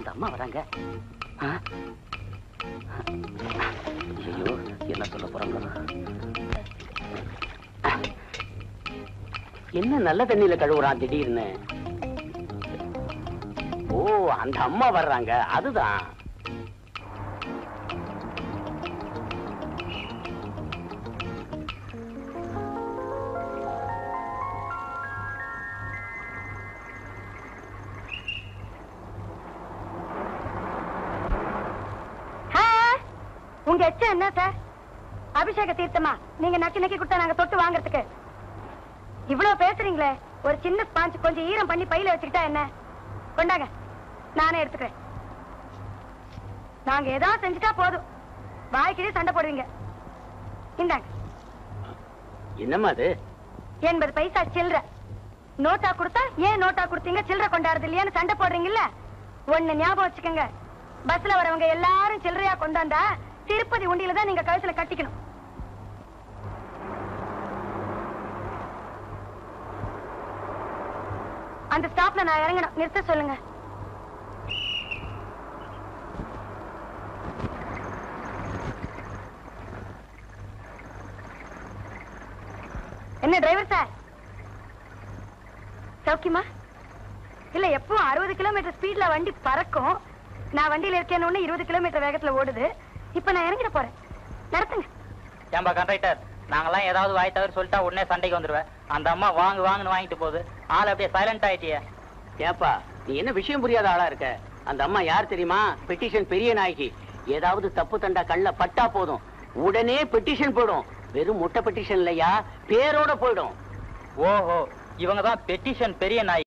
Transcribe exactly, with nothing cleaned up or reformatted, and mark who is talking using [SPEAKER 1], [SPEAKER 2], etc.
[SPEAKER 1] அம்மா வராங்க. ஐயோ, என்ன சொல்ல போறாங்க? என்ன நல்ல தண்ணியில கழுவுறான் திடீர்னு? ஓ, அந்த அம்மா வர்றாங்க. அதுதான்.
[SPEAKER 2] உங்க எச்ச என்ன சார்? அபிஷேக தீர்த்தமா நீங்க நக்கி நக்கி கொடுத்தா நாங்க தொட்டு வாங்கறதுக்கு? இவ்வளவு பேசுறீங்களே, ஒரு சின்ன ஸ்பாஞ்ச் கொஞ்சம் ஈரம் பண்ணி பையில வச்சுக்கிட்டா என்ன? கொண்டாங்க, நானே எடுத்துக்கிறேன். நாங்க ஏதாவது செஞ்சுட்டா போதும், வாய்க்கிட்டே சண்டை போடுவீங்க. இந்தாங்க.
[SPEAKER 1] என்னம்மா அது?
[SPEAKER 2] எண்பது பைசா சில்லற. நோட்டா கொடுத்தா ஏன் நோட்டா கொடுத்தீங்க, சில்லற கொண்டாடுறது இல்லையான்னு சண்டை போடுறீங்கல்ல? ஒண்ணு ஞாபகம் வச்சுக்கோங்க, பஸ்ல வரவங்க எல்லாரும் சில்லறையா கொண்டாந்தா திருப்பதி உண்டியில தான் நீங்க கழுத்துல கட்டிக்கணும். அந்த ஸ்டாப்ல நான் இறங்கணும், நிறுத்த சொல்லுங்க. என்ன டிரைவர் சார், சௌக்கியமா? இல்ல, எப்பவும் அறுபது கிலோமீட்டர் ஸ்பீட்ல வண்டி பறக்கும். நான் வண்டியில இருக்கேன்னு இருபது கிலோமீட்டர் வேகத்துல ஓடுது. இப்ப நான் இறங்கிட போறேன், நடத்துங்க.
[SPEAKER 3] ஏம்பா கண்டக்டர், நாங்கெல்லாம் ஏதாவது வாய் தவிர சொல்லிட்டா உடனே சண்டைக்கு வந்துருவேன். அந்த அம்மா வாங்கு வாங்குன்னு வாங்கிட்டு போகுது. ஆள் அப்படியே சைலண்ட் ஆயிட்டிய.
[SPEAKER 1] ஏப்பா, நீ என்ன விஷயம் புரியாத ஆளா இருக்க? அந்த அம்மா யார் தெரியுமா? பெட்டிஷன் பெரிய நாயகி. ஏதாவது தப்பு தண்டா கண்ல பட்டா போதும், உடனே பெட்டிஷன் போயிடும். வெறும் முட்டை பெட்டிஷன் இல்லையா, பேரோட போயிடும்.
[SPEAKER 3] ஓஹோ, இவங்க தான் பெட்டிஷன் பெரிய நாய்.